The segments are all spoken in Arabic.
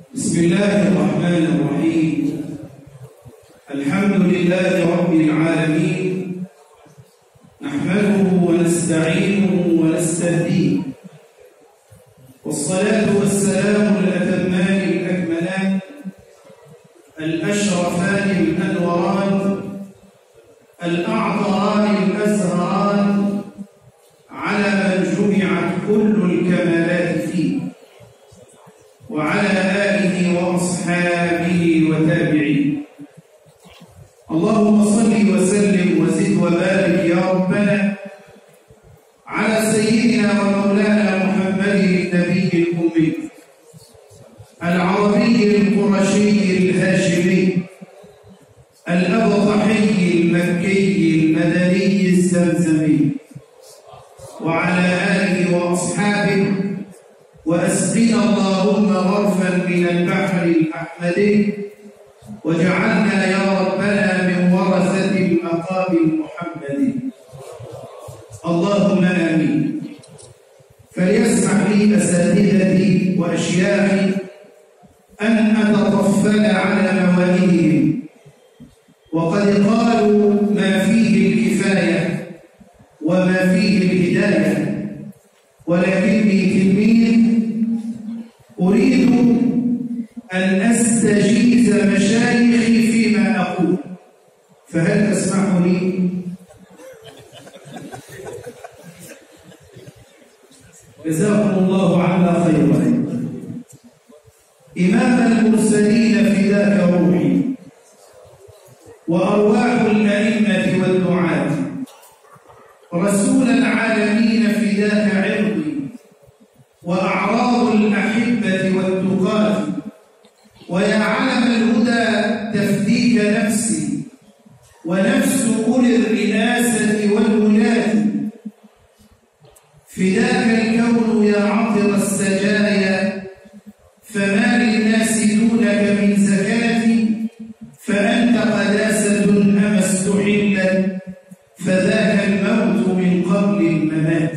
بسم الله الرحمن الرحيم. الحمد لله رب العالمين، نحمده ونستعينه ونستهديه، والصلاة والسلام الأتمان الأكملان الأشرفان الأنوران الأعطران الأزهران على من جمعت كل الكمالات فيه، وعلى آله وأصحابه وتابعيه. اللهم صل وسلم وزد وبارك يا ربنا على سيدنا ومولانا محمد النبي الأمي العربي القرشي الهاشمي الأبطحي المكي المدني الزمزمي، وعلى آله وأصحابه، وأسقنا اللهم غرفا من البحر الأحمدي، وجعلنا يا ربنا من ورثة المقام المحمدي، اللهم آمين. فليسمح لي أساتذتي وأشياخي أن أتطفل على موائدهم، وقد قالوا ما فيه الكفاية وما فيه الهداية، ولكني تلميذ أريد أن أستجيز مشايخي فيما أقول، فهل تسمح لي؟ جزاكم الله عنا خيرا. إمام المرسلين فداك روحي، وأرواح الأئمة والدعاة، رسول العالمين فداك عرضي، وأعراض الأحبة والتقاة، ويا علم الهدى تفديك نفسي، ونفس أولي الرئاسة والولاة، فداك الكون يا عطر السجايا، فما للناس دونك من زكاة، فأنت قداسة أما استحلت، فذاك الموت من قبل الممات.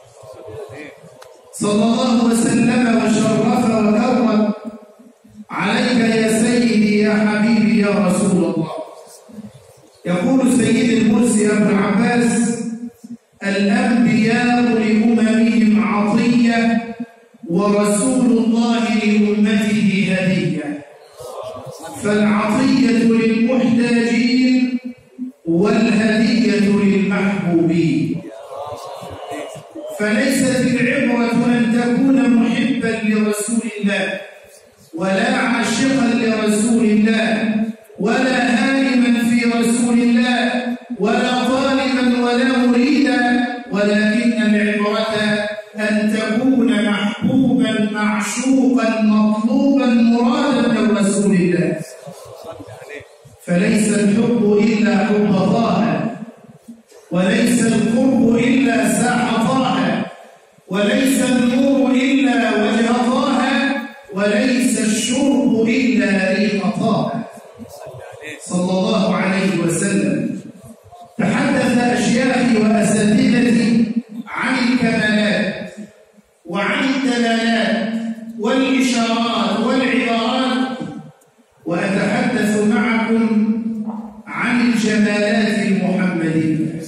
صلى الله وسلم وشرف وكرم عليك يا سيدي يا حبيبي يا رسول الله. يقول سيد المرسي أبو العباس: الأنبياء لأممهم عطية، ورسول الله لأمته هدية، فالعطية للمحتاجين والهدية للمحبوبين. فليست العبرة أن تكون محبا لرسول الله، ولا عاشقا لرسول الله، ولا هائما في رسول الله، ولا طالبا ولا مريدا، ولكن العبرة أن تكون محبوبا معشوقا مطلوبا مرادا من رسول الله. فليس الحب إلا حب طه، وليس القرب إلا ساح طه، وليس النور إلا وجه طه، وليس الشرب إلا ريق طه، صلى الله عليه وسلم. تحدث أشياخي وأساتذتي عن الكمالات وعن الدلالات والإشارات والعبارات، وأتحدث معكم عن الجمالات المحمدية.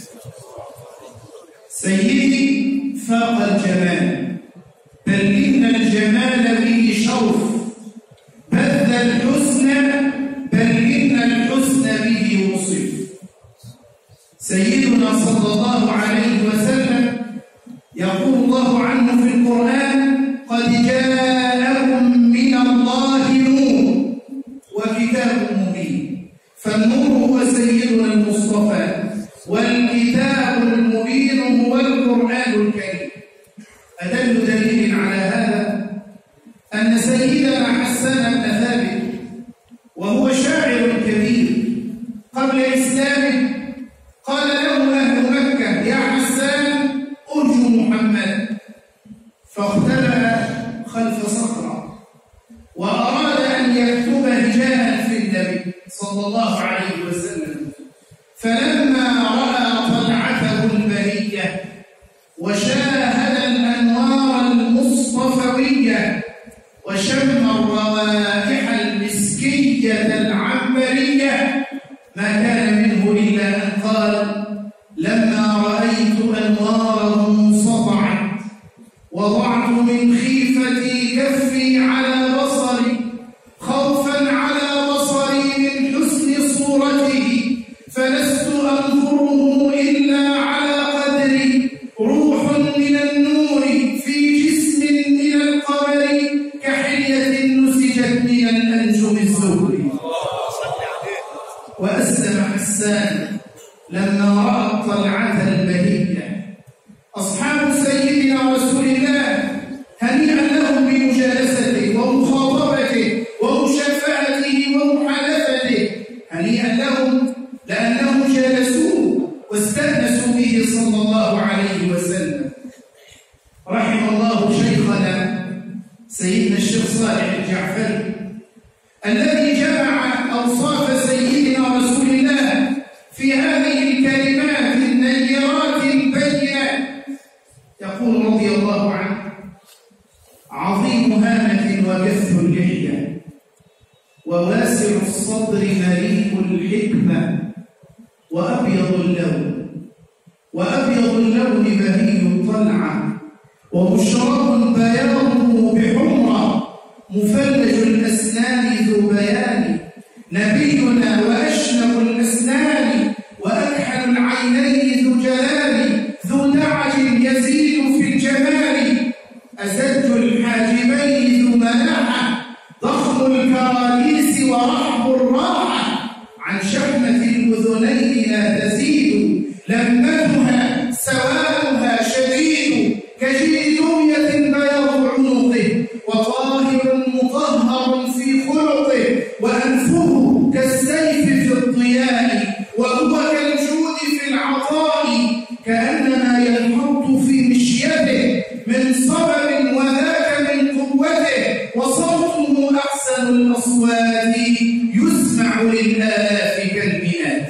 سيدي فاق الجمال، بل إن الجمال به شرف، بذل الحسن، بل إن الحسن به وصف. سيدنا صلى الله عليه وسلم يقول الله عنه في القرآن: قد جاءكم من الله نور وكتاب مبين. فالنور هو سيدنا المصطفى، والكتاب المبين هو القرآن الكريم. أدل دليل على هذا أن سيدنا حسان بن ثابت، وهو شاعر كبير قبل إسلامه، قال له أهل مكة: يا حسان أرجو محمد، فاختبأ خلف صخرة وأراد أن يكتب هجاء في النبي صلى الله عليه وسلم، فلما رأى طلعته البهية وشاهد الأنوار المصطفوية وشم الروائح العجل الذي جمع أوصاف سيدنا رسول الله في هذه الكلمات النيرات البينات. يقول رضي الله عنه: عظيم هامة وكث اللحية وواسع الصدر مليء الحكمة وأبيض اللون بهي الطلعة وبشراه بياضه بحمرة مفلج الأسنان ذو بيان نبينا وأشنب الأسنان وأكحل العينين ذو جلال ذو دعج يزيد في الجمال أزج الحاجبين ذو مناحة ضخم الكراليس ورحب الراحة عن شحمة الأذنين لا تزيد لمتها سوادها شديد كجيل دمية بياض عنقه وطاهر مطهر في خلقه وأنفه كالسيف في الضياء وهو كالجود في العطاء كأنما ينحط في مشيته من صبر وذاك من قوته وصوته أحسن الأصوات يسمع للآلاف كالمئات.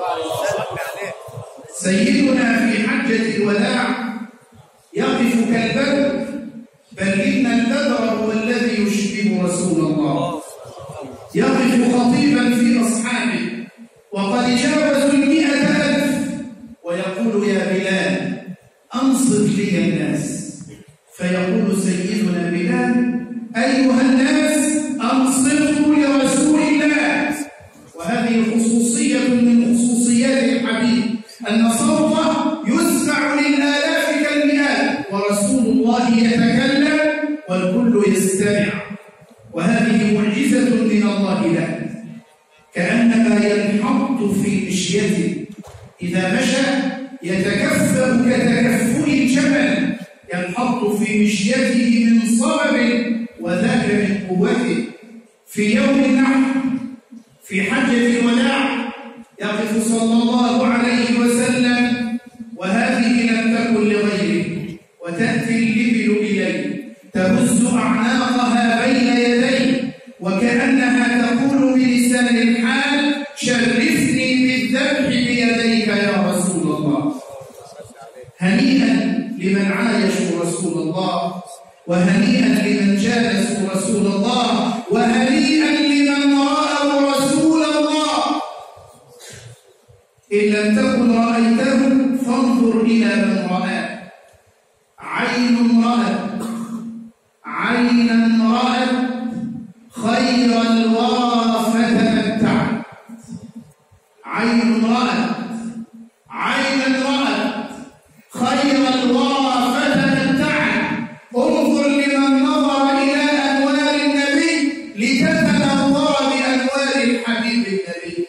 سيدنا في حجة الوداع يقف كالبدر، بل إن البدر هو الذي يشبه رسول الله. يقف خطيبا في أصحابه وقد جاوزوا 100,000 ويقول: يا بلال أنصت لي الناس. فيقول سيدنا بلال: أيها الناس أنصتوا لرسول الله. وهذه خصوصية من خصوصيات الحبيب أن صوته يسمع للآلاف كالمئات ورسول الله يتكلم والكل يستمع، وهذه معجزة من الله له. كأنما ينحط في مشيته، إذا مشى يتكفأ كتكفؤ الجبل، ينحط في مشيته من صبب وذاك من قوته. في يوم النحر في حجة الوداع يقف صلى الله عليه وسلم، وهذه لم تكن لغيره، وتأتي الإبل إليه تهز أعناقها بين يديه وكأنها تقول بلسان الحال: شرفني بالذبح بيديك يا رسول الله. هنيئا لمن عايشوا رسول الله، وهنيئا لمن جالسوا رسول الله، وهنيئا لمن رأوا رسول الله. إن لم تكن رأيته فانظر إلى من رآه. عين رأت خير الورى فتمتعت. عين رأت خير الورى فتمتعت. انظر لمن نظر إلى أنوار النبي لتتنظر بأنوار الحبيب النبي.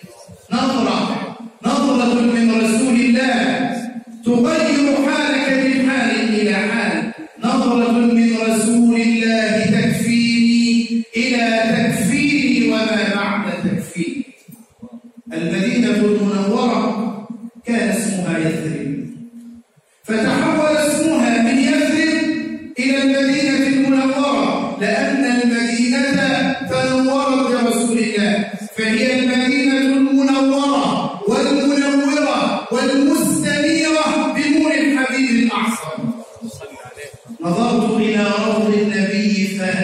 نظرة من رسول الله تغير حالك من حال إلى حال. نظرة من رسول الله تكفيني إلى تكفيني وما بعد تكفيني. المدينة المنورة كان اسمها يثرب، فتحول اسمها من يثرب إلى المدينة المنورة، لأن المدينة تنورت برسول الله، فهي المدينة المنورة والمنورة والمستنيرة بنور الحبيب الأعظم. نظرت إلى روض النبي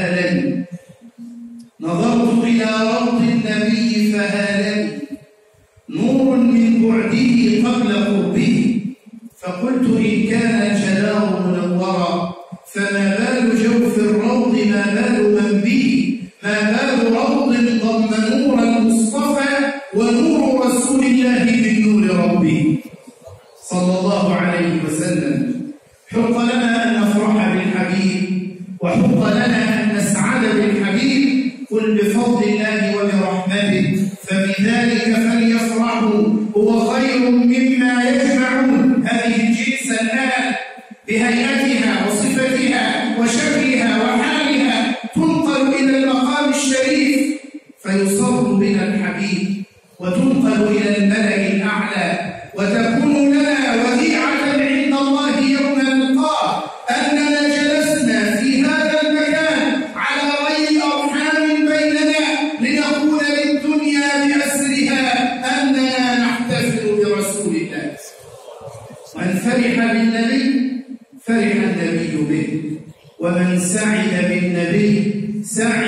فهالني نور من بعده قبل قربه، فقلت إن كان الجدار منورا فما بال جوف الروض، ما بال من به، ما بال روض ضم نور المصطفى ونور رسول الله من نور ربه صلى الله عليه وسلم. حق لنا أن نفرح بالحبيب، وحق لنا أن نسعد بالحبيب. قل بفضل الله وبرحمته فبذلك فليفرحوا هو خير مما يجمعون. هذه الجلسة الآن بهيئتها وصفتها وشكلها وحالها تنقل إلى المقام الشريف فيصر بنا الحبيب، وتنقل إلى الملأ الأعلى، وتكون لنا وديعة عند الله يوم نلقاه أننا جلسنا في هذا المكان على غير أرحام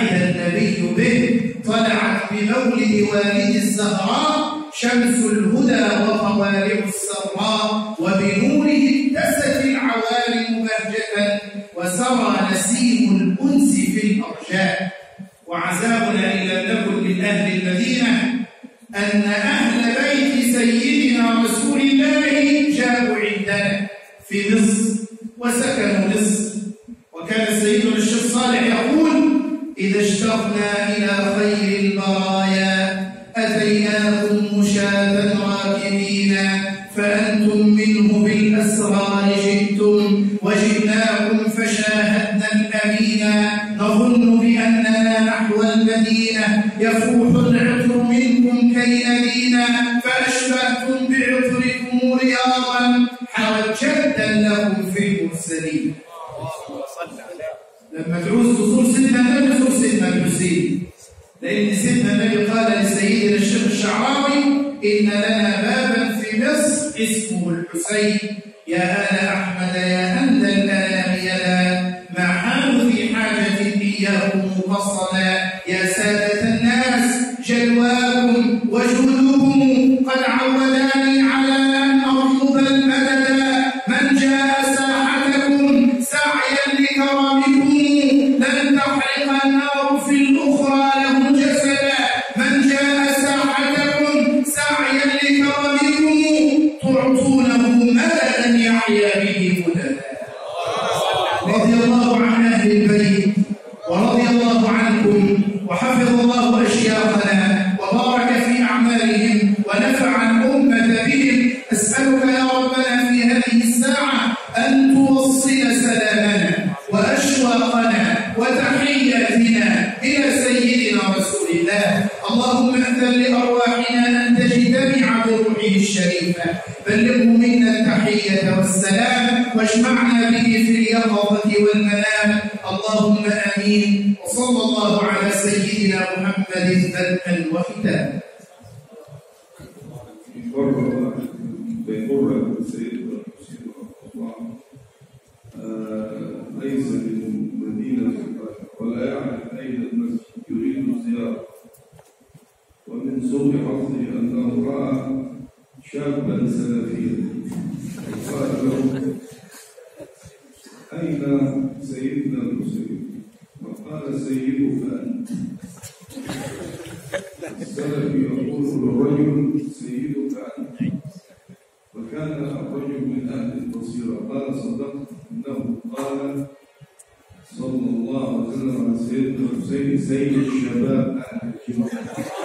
بعث النبي به طلعت بمولد والد الزهراء شمس الهدى وطوالع السراء وبنوره اتست العوالم بهجة وسرى نسيم الأنس في الأرجاء. وعزاؤنا إن لم نكن من أهل المدينة أن أهل بيت سيدنا رسول الله جاءوا عندنا في مصر وسكنوا مصر. وكان سيدنا الشيخ صالح يقول: إذا اشتقنا إلى خير البرايا أتيناكم مشاة راكبين فأنتم منه بالأسرار جئتم وجئناكم فشاهدنا الأمين نظن بأننا نحو المدينة يفوح العطر منكم كي ندينا فأشبهتم بعطركم رياضا حوت جدا لكم في المرسلين. لما تعوز تزور سيدنا النبي زور سيدنا الحسين، لأن سيدنا النبي قال لسيدنا الشيخ الشعراوي: إن لنا بابا في مصر اسمه الحسين يا آل أحمد يا أندى الأنام يدا ما حال في حاجة إياكم مفصلا يا سادة الناس جلواكم وجودكم قد عوداني على أن أطلب المدد من جاء ساحتكم سعيا لكرمكم لن تحرق النار في الأخرى له جسدا من جاء ساحتكم سعيا لكرمكم تعطونه مددا يحيا به مددا. رضي الله عن أهل البيت ورضي الله عنكم وحفظ الله أشياخنا وبارك في أعمالهم ونفع الأمة بهم. أسألك يا ربنا في هذه الساعة أن توصل سلامنا وأشواقنا وتحياتنا إلى سيدنا رسول الله. اللهم أذن لأرواحنا أن تجتمع بروحه الشريفة، بلغه منا التحية والسلام واجمعنا به في اليقظة والمنام. اللهم آمين. وصلى الله على سيدنا محمد بدءا وختاما. بقرة سيدنا الحسين الله ليس من مدينة ولا يعرف أين المسجد يريد الزيارة. ومن سوء حظه أنه رأى شابا سلفيا قال له: أين سيدنا الحسين؟ فقال: سيدك أنت. السلفي يقول للرجل: سيدك أنت. وكان الرجل من أهل البصيرة قال: صدقت، إنه قال صلى الله عليه وسلم عن سيدنا الحسين: سيد الشباب أهل الجنة.